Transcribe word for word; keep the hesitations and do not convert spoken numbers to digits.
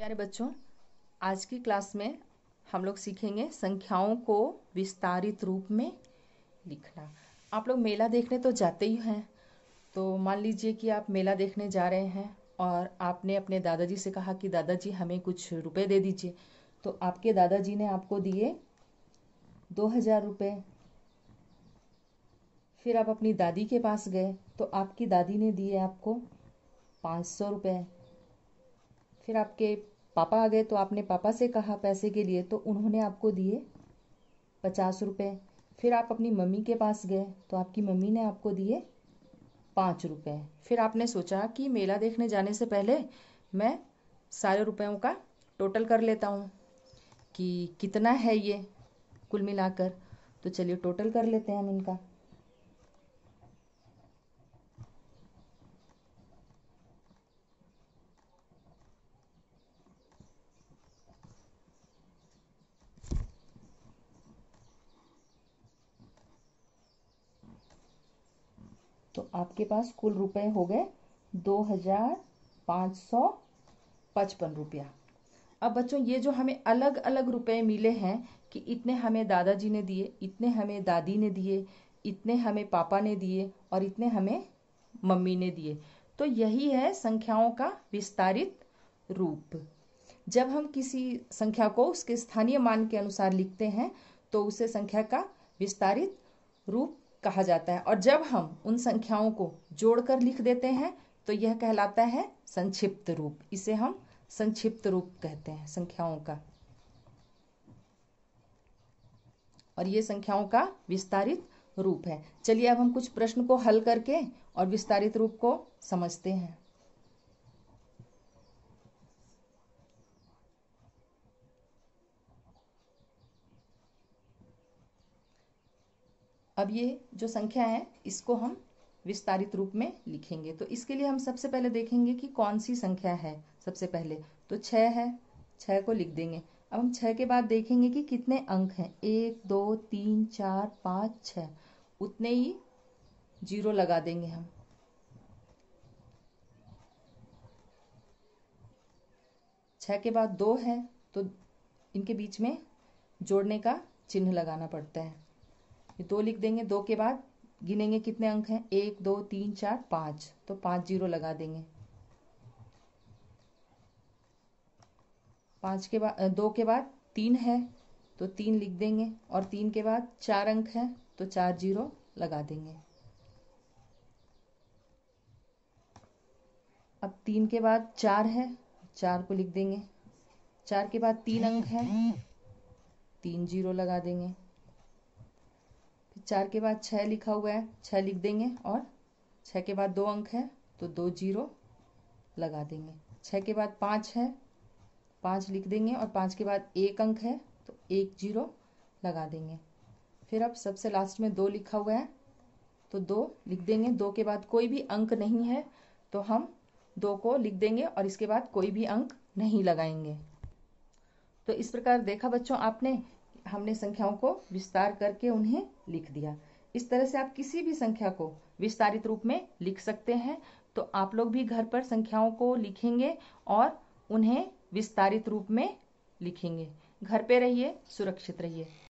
प्यारे बच्चों, आज की क्लास में हम लोग सीखेंगे संख्याओं को विस्तारित रूप में लिखना। आप लोग मेला देखने तो जाते ही हैं। तो मान लीजिए कि आप मेला देखने जा रहे हैं और आपने अपने दादाजी से कहा कि दादाजी हमें कुछ रुपए दे दीजिए। तो आपके दादाजी ने आपको दिए दो हजार रुपये। फिर आप अपनी दादी के पास गए तो आपकी दादी ने दिए आपको पाँच सौ रुपये। फिर आपके पापा आ गए तो आपने पापा से कहा पैसे के लिए, तो उन्होंने आपको दिए पचास रुपये। फिर आप अपनी मम्मी के पास गए तो आपकी मम्मी ने आपको दिए पाँच रुपये। फिर आपने सोचा कि मेला देखने जाने से पहले मैं सारे रुपयों का टोटल कर लेता हूँ कि कितना है ये कुल मिलाकर। तो चलिए टोटल कर लेते हैं हम इनका। तो आपके पास कुल रुपए हो गए दो हजार पाँच सौ पचपन रुपया। अब बच्चों, ये जो हमें अलग अलग रुपए मिले हैं कि इतने हमें दादाजी ने दिए, इतने हमें दादी ने दिए, इतने हमें पापा ने दिए और इतने हमें मम्मी ने दिए, तो यही है संख्याओं का विस्तारित रूप। जब हम किसी संख्या को उसके स्थानीय मान के अनुसार लिखते हैं तो उसे संख्या का विस्तारित रूप कहा जाता है, और जब हम उन संख्याओं को जोड़कर लिख देते हैं तो यह कहलाता है संक्षिप्त रूप। इसे हम संक्षिप्त रूप कहते हैं संख्याओं का। और ये संख्याओं का विस्तारित रूप है। चलिए अब हम कुछ प्रश्न को हल करके और विस्तारित रूप को समझते हैं। अब ये जो संख्या है इसको हम विस्तारित रूप में लिखेंगे। तो इसके लिए हम सबसे पहले देखेंगे कि कौन सी संख्या है। सबसे पहले तो छः है, छः को लिख देंगे। अब हम छः के बाद देखेंगे कि कितने अंक हैं। एक, दो, तीन, चार, पाँच, छः, उतने ही जीरो लगा देंगे हम। छः के बाद दो है तो इनके बीच में जोड़ने का चिन्ह लगाना पड़ता है। ये दो लिख देंगे। दो के बाद गिनेंगे कितने अंक हैं। एक, दो, तीन, चार, पाँच, तो पाँच जीरो लगा देंगे। पाँच के बाद दो के बाद तीन है तो तीन लिख देंगे, और तीन के बाद चार अंक है तो चार जीरो लगा देंगे। अब तीन के बाद चार है, चार को लिख देंगे। चार के बाद तीन अंक है, तीन जीरो लगा देंगे। फिर चार के बाद छः लिखा हुआ है, छः लिख देंगे, और छः के बाद दो अंक है तो दो जीरो लगा देंगे। छः के बाद पाँच है, पाँच लिख देंगे, और पाँच के बाद एक अंक है तो एक जीरो लगा देंगे। फिर अब सबसे लास्ट में दो लिखा हुआ है तो दो लिख देंगे। दो के बाद कोई भी अंक नहीं है तो हम दो को लिख देंगे और इसके बाद कोई भी अंक नहीं लगाएंगे। तो इस प्रकार देखा बच्चों आपने, हमने संख्याओं को विस्तार करके उन्हें लिख दिया। इस तरह से आप किसी भी संख्या को विस्तारित रूप में लिख सकते हैं। तो आप लोग भी घर पर संख्याओं को लिखेंगे और उन्हें विस्तारित रूप में लिखेंगे। घर पे रहिए, सुरक्षित रहिए।